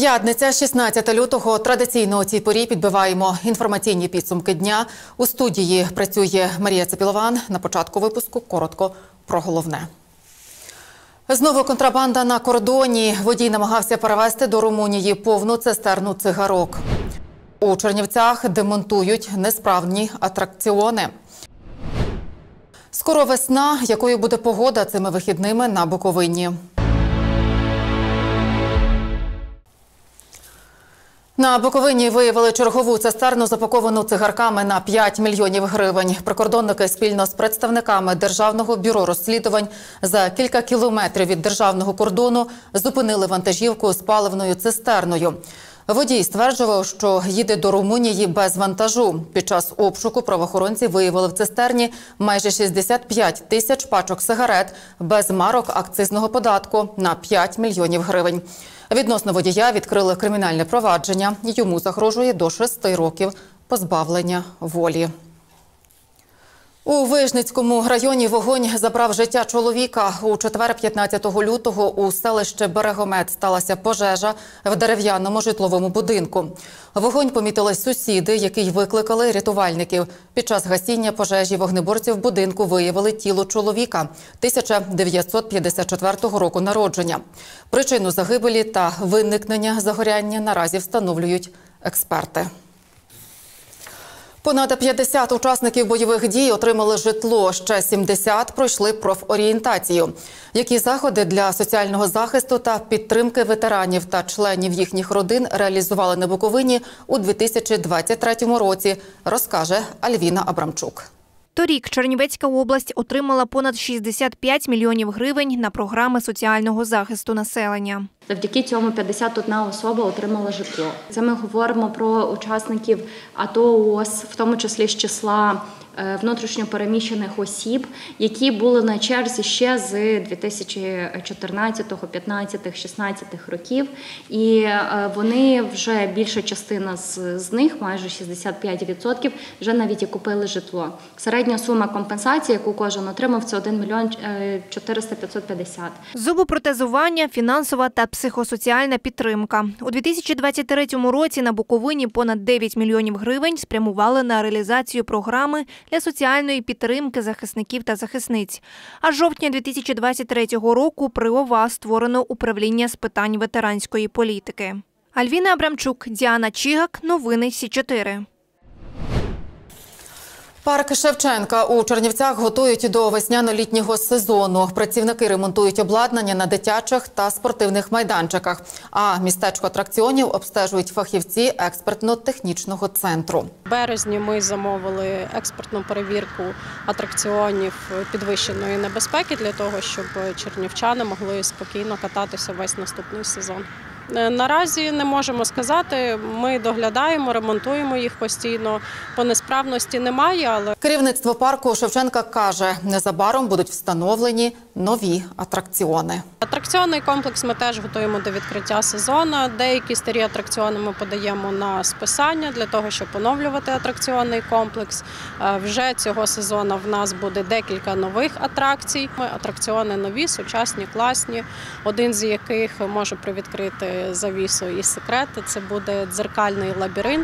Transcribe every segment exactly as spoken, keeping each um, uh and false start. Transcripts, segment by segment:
П'ятниця, шістнадцяте лютого. Традиційно у цій порі підбиваємо інформаційні підсумки дня. У студії працює Марія Цепілован. На початку випуску коротко про головне. Знову контрабанда на кордоні. Водій намагався перевезти до Румунії повну цистерну цигарок. У Чернівцях демонтують несправні атракціони. Скоро весна. Якою буде погода цими вихідними на Буковині? На Буковині виявили чергову цистерну, запаковану цигарками на п'ять мільйонів гривень. Прикордонники спільно з представниками Державного бюро розслідувань за кілька кілометрів від державного кордону зупинили вантажівку з паливною цистерною. Водій стверджував, що їде до Румунії без вантажу. Під час обшуку правоохоронці виявили в цистерні майже шістдесят п'ять тисяч пачок сигарет без марок акцизного податку на п'ять мільйонів гривень. Відносно водія відкрили кримінальне провадження. Йому загрожує до шести років позбавлення волі. У Вижницькому районі вогонь забрав життя чоловіка. У четвер, п'ятнадцятого лютого, у селищі Берегомет сталася пожежа в дерев'яному житловому будинку. Вогонь помітили сусіди, які викликали рятувальників. Під час гасіння пожежі вогнеборці в будинку виявили тіло чоловіка тисяча дев'ятсот п'ятдесят четвертого року народження. Причину загибелі та виникнення загоряння наразі встановлюють експерти. Понад п'ятдесят учасників бойових дій отримали житло, ще сімдесят пройшли профорієнтацію. Які заходи для соціального захисту та підтримки ветеранів та членів їхніх родин реалізували на Буковині у дві тисячі двадцять третьому році, розкаже Альвіна Абрамчук. Торік Чернівецька область отримала понад шістдесят п'ять мільйонів гривень на програми соціального захисту населення. Завдяки цьому п'ятдесят одна особа отримала житло. Це ми говоримо про учасників АТО, ООС, в тому числі з числа внутрішньопереміщених осіб, які були на черзі ще з дві тисячі чотирнадцятого, п'ятнадцятого, шістнадцятого років. І вони вже, більша частина з, з них, майже шістдесят п'ять відсотків, вже навіть і купили житло. Середня сума компенсації, яку кожен отримав, це один мільйон чотириста п'ятсот п'ятдесят. Зубопротезування, фінансова та психосоціальна підтримка. У дві тисячі двадцять третьому році на Буковині понад дев'ять мільйонів гривень спрямували на реалізацію програми для соціальної підтримки захисників та захисниць. А з жовтня дві тисячі двадцять третього року при ОВА створено управління з питань ветеранської політики. Альвіна Абрамчук, Діана Чігак, новини Сі чотири. Парк Шевченка у Чернівцях готують до весняно-літнього сезону. Працівники ремонтують обладнання на дитячих та спортивних майданчиках. А містечко атракціонів обстежують фахівці експертно-технічного центру. В березні ми замовили експертну перевірку атракціонів підвищеної небезпеки для того, щоб чернівчани могли спокійно кататися весь наступний сезон. Наразі не можемо сказати, ми доглядаємо, ремонтуємо їх постійно, по несправності немає, але… Керівництво парку Шевченка каже, незабаром будуть встановлені нові атракціони. Атракціонний комплекс ми теж готуємо до відкриття сезону. Деякі старі атракціони ми подаємо на списання для того, щоб оновлювати атракціонний комплекс. Вже цього сезону в нас буде декілька нових атракцій. Атракціони нові, сучасні, класні, один з яких може привідкрити завісу і секрет – це буде дзеркальний лабіринт.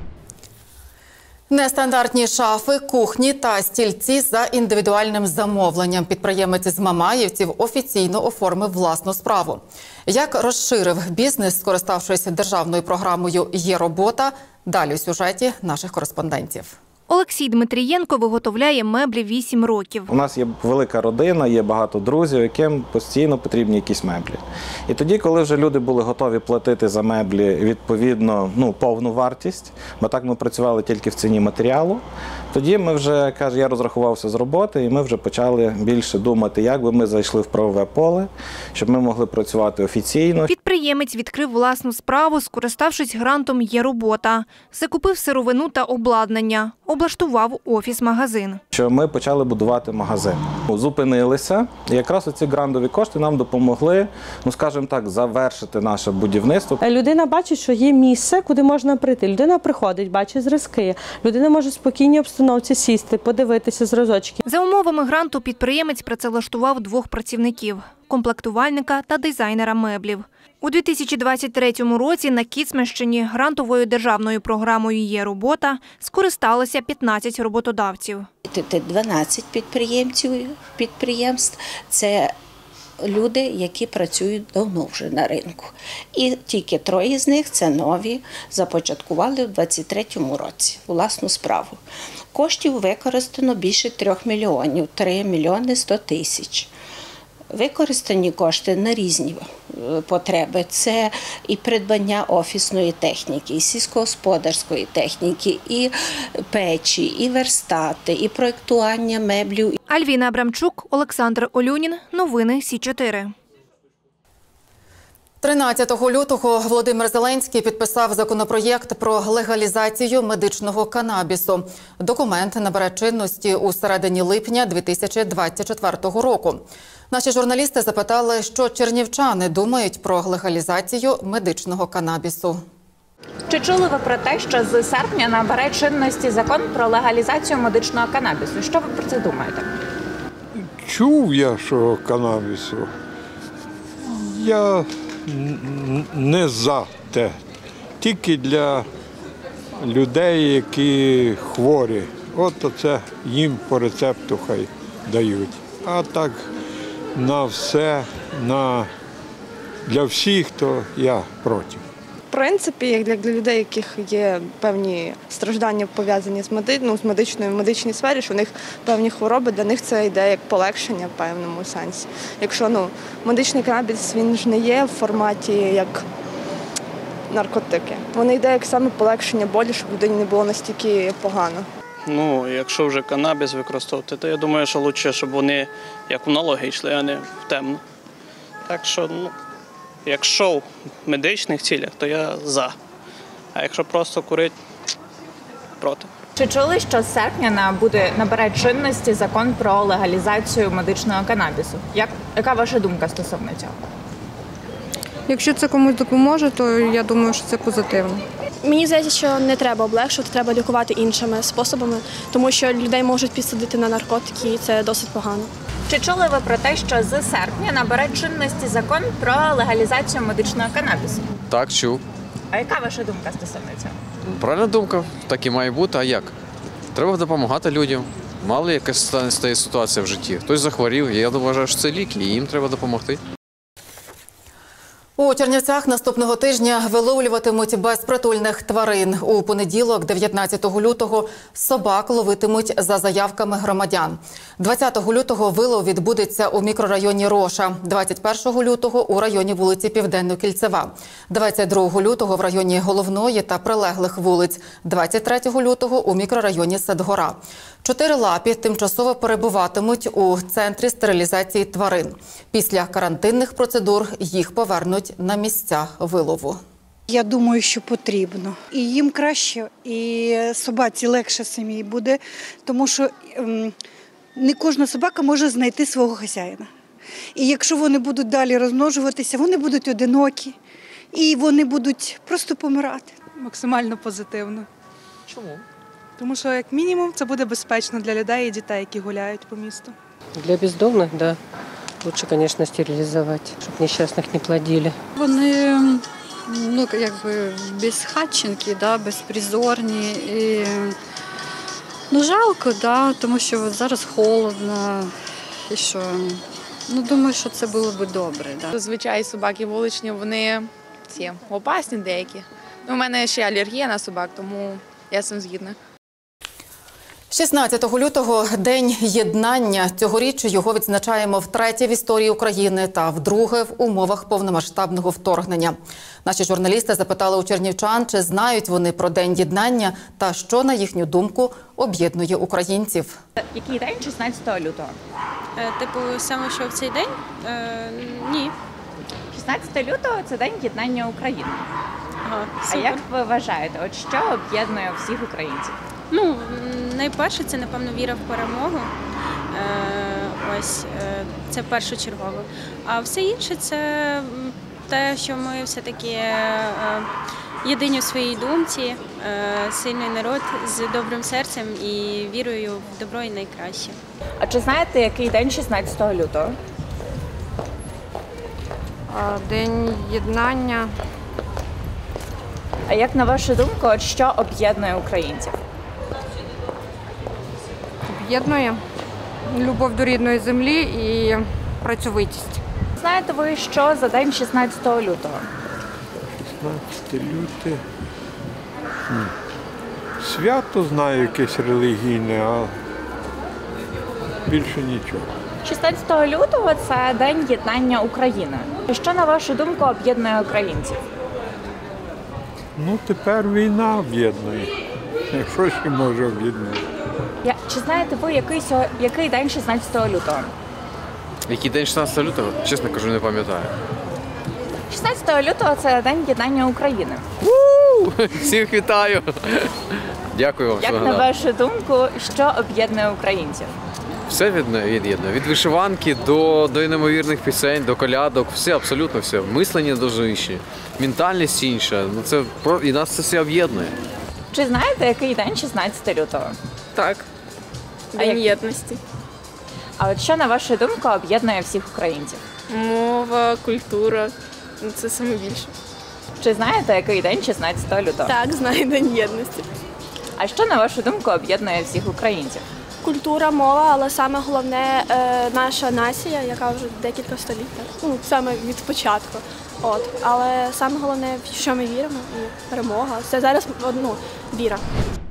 Нестандартні шафи, кухні та стільці за індивідуальним замовленням. Підприємець з Мамаївців офіційно оформив власну справу. Як розширив бізнес, скориставшись державною програмою «Є робота», далі у сюжеті наших кореспондентів. Олексій Дмитрієнко виготовляє меблі вісім років. У нас є велика родина, є багато друзів, яким постійно потрібні якісь меблі. І тоді, коли вже люди були готові платити за меблі відповідно ну, повну вартість, бо так ми працювали тільки в ціні матеріалу, тоді ми вже, каже, я розрахувався з роботи, і ми вже почали більше думати, як би ми зайшли в правове поле, щоб ми могли працювати офіційно. Підприємець відкрив власну справу, скориставшись грантом «Є робота». Закупив сировину та обладнання. Облаштував офіс-магазин. Що ми почали будувати магазин. Зупинилися, і якраз оці грантові кошти нам допомогли, ну скажімо так, завершити наше будівництво. Людина бачить, що є місце, куди можна прийти. Людина приходить, бачить зразки. Людина може в спокійній обстановці сісти, подивитися зразочки. За умовами гранту підприємець працевлаштував двох працівників. комплектувальника та дизайнера меблів. У дві тисячі двадцять третьому році на Кіцманщині грантовою державною програмою «Є робота» скористалося п'ятнадцять роботодавців. Це дванадцять підприємців, підприємств, це люди, які працюють давно вже на ринку. І тільки троє з них – це нові, започаткували у двадцять третьому році власну справу. Коштів використано більше трьох мільйонів, три мільйони сто тисяч. Використані кошти на різні потреби. Це і придбання офісної техніки, і сільськогосподарської техніки, і печі, і верстати, і проєктування меблів. Альвіна Абрамчук, Олександр Олюнін. Новини Сі чотири. тринадцятого лютого Володимир Зеленський підписав законопроєкт про легалізацію медичного канабісу. Документ набере чинності у середині липня дві тисячі двадцять четвертого року. Наші журналісти запитали, що чернівчани думають про легалізацію медичного канабісу. Чи чули ви про те, що з серпня набере чинності закон про легалізацію медичного канабісу? Що ви про це думаєте? Чув я, що канабісу. Я не за те. Тільки для людей, які хворі. От це їм по рецепту хай дають. А так на все, на... для всіх, то я проти. В принципі, як для людей, у яких є певні страждання пов'язані з, меди... ну, з медичною в медичній сфері, що в них певні хвороби, для них це йде як полегшення в певному сенсі. Якщо ну, медичний канабіс, він ж не є в форматі як наркотики. Він йде як саме полегшення болі, щоб людині не було настільки погано. Ну, якщо вже канабіс використовувати, то я думаю, що краще, щоб вони як в налоги йшли, а не в темну. Так що, ну, якщо в медичних цілях, то я за. А якщо просто курити, проти. Чи чули, що з серпня буде набере чинності закон про легалізацію медичного канабісу? Як, яка ваша думка стосовно цього? Якщо це комусь допоможе, то я думаю, що це позитивно. Мені здається, що не треба облегшувати, треба лікувати іншими способами, тому що людей можуть підсадити на наркотики, і це досить погано. Чи чули ви про те, що з серпня набере чинності закон про легалізацію медичного канабісу? Так, чув. А яка ваша думка стосовно цього? Правильна думка, так і має бути, а як? Треба допомагати людям. Мало якась стає ситуація в житті. Хтось захворів, я вважаю, що це ліки, і їм треба допомогти. У Чернівцях наступного тижня виловлюватимуть безпритульних тварин. У понеділок, дев'ятнадцятого лютого, собак ловитимуть за заявками громадян. двадцятого лютого вилов відбудеться у мікрорайоні Роша, двадцять першого лютого у районі вулиці Південно-Кільцева, двадцять другого лютого в районі Головної та прилеглих вулиць, двадцять третього лютого у мікрорайоні Садгора. Чотирилапі тимчасово перебуватимуть у центрі стерилізації тварин. Після карантинних процедур їх повернуть на місця вилову. Я думаю, що потрібно. І їм краще, і собаці легше самій буде, тому що ем, не кожна собака може знайти свого хазяїна. І якщо вони будуть далі розмножуватися, вони будуть одинокі, і вони будуть просто помирати. Максимально позитивно. Чому? Тому що, як мінімум, це буде безпечно для людей і дітей, які гуляють по місту. Для бездомних, так. Да. Лучше, звісно, стерилізувати, щоб нещасних не плодили. Вони, ну, якби безхатченки, да, безпризорні. І, ну, жалко, да, тому що зараз холодно. І що, ну, думаю, що це було б добре. Да. Зазвичай собаки вуличні, вони ці, опасні деякі. У мене ще алергія на собак, тому я з цим згідна. шістнадцятого лютого – День єднання. Цьогоріч його відзначаємо втретє в історії України та вдруге в умовах повномасштабного вторгнення. Наші журналісти запитали у чернівчан, чи знають вони про День єднання та що, на їхню думку, об'єднує українців. Який день шістнадцятого лютого? Е, типу, саме що в цей день? Е, ні. шістнадцятого лютого – це День єднання України. Ага, а як ви вважаєте, от що об'єднує всіх українців? Ну, найперше, це, напевно, віра в перемогу. Е, ось, е, це першочергово. А все інше – це те, що ми все-таки е, єдині у своїй думці, е, сильний народ з добрим серцем і вірою в добро і найкраще. А чи знаєте, який день шістнадцятого лютого? День єднання. А як на вашу думку, от що об'єднує українців? Об'єднує любов до рідної землі і працьовитість. Знаєте ви, що за день шістнадцятого лютого? шістнадцяте люте. Хм. Свято знаю якесь релігійне, а більше нічого. шістнадцятого лютого – це День єднання України. Що, на вашу думку, об'єднує українців? Ну, тепер війна об'єднує. Що ще може об'єднувати? Я, чи знаєте ви, який, сьо- який день шістнадцятого лютого? Який день шістнадцятого лютого? Чесно кажу, не пам'ятаю. шістнадцятого лютого – це День єднання України. Всіх вітаю! Дякую вам, Як що на нагадали. вашу думку, що об'єднує українців? Все від'єднує. Від вишиванки до, до неймовірних пісень, до колядок. Все, абсолютно все. Мислення дуже інше. Ментальність інша. Ну, це, про- і нас це все об'єднує. Чи знаєте, який день шістнадцятого лютого? Так. День єдності. А от що, на вашу думку, об'єднує всіх українців? Мова, культура. Ну, це саме більше. Чи знаєте, який день шістнадцятого лютого? Так, знаю День єдності. А що, на вашу думку, об'єднує всіх українців? Культура, мова, але саме головне е, наша нація, яка вже декілька століть, ну саме від початку. От, але саме головне, в що ми віримо, і перемога. Це зараз ну, віра.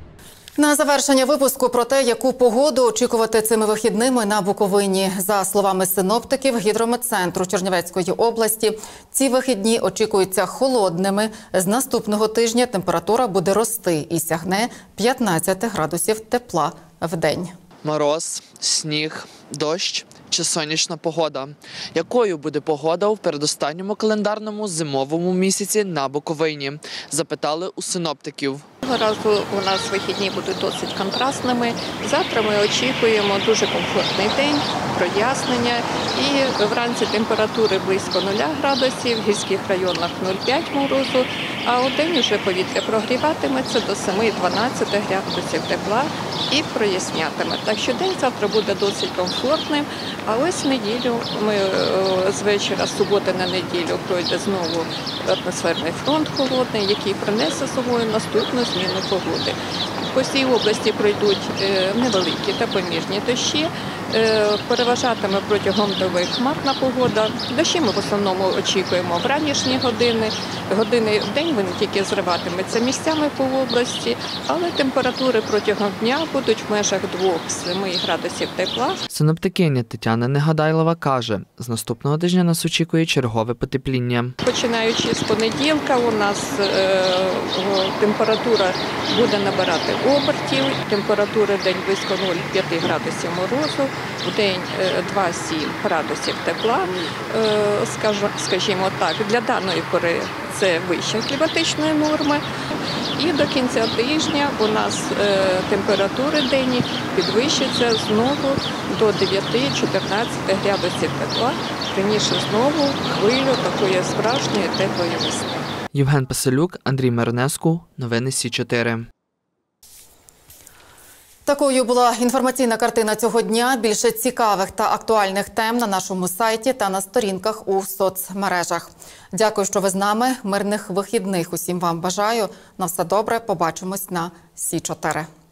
На завершення випуску про те, яку погоду очікувати цими вихідними на Буковині. За словами синоптиків Гідрометцентру Чернівецької області, ці вихідні очікуються холодними. З наступного тижня температура буде рости і сягне п'ятнадцять градусів тепла в день. Мороз, сніг, дощ чи сонячна погода. Якою буде погода у передостанньому календарному зимовому місяці на Буковині? Запитали у синоптиків. Цього разу у нас вихідні будуть досить контрастними. Завтра ми очікуємо дуже комфортний день, прояснення. І вранці температури близько нуля градусів, в гірських районах нуль цілих п'ять морозу, а у день вже повітря прогріватиметься до семи-дванадцяти градусів тепла і прояснятиме. Так що день завтра буде досить комфортним, а ось в неділю, ми з вечора, з суботи на неділю, пройде знову атмосферний фронт холодний, який принесе з собою наступну зміну погоди. По всій області пройдуть невеликі та помірні дощі, переважатиме протягом доби хмарна погода. Дощі ми в основному очікуємо в ранішні години. Години в день вони тільки зриватимуться місцями по області, але температури протягом дня будуть в межах двох-семи градусів тепла. Синоптикиня Тетяна Негадайлова каже, з наступного тижня нас очікує чергове потепління. Починаючи з понеділка у нас е, температура буде набирати обертів. Температури в день близько нуль цілих п'ять градусів морозу, в день два-сім градусів тепла. Е, скажу, скажімо так, для даної пори це вища кліматичної норми. І до кінця тижня у нас е, температури денні підвищаться знову до дев'яти-чотирнадцяти градусів тепла. Раніше знову хвилю такої справжньої теплої весни. Євген Песелюк, Андрій Миронеску. Новини Сі чотири. Такою була інформаційна картина цього дня. Більше цікавих та актуальних тем на нашому сайті та на сторінках у соцмережах. Дякую, що ви з нами. Мирних вихідних усім вам бажаю. На все добре. Побачимось на Сі чотири.